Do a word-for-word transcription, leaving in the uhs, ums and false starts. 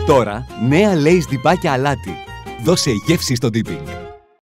Τώρα, νέα Lay's διπάκια αλάτι. Δώσε γεύση στο dipping.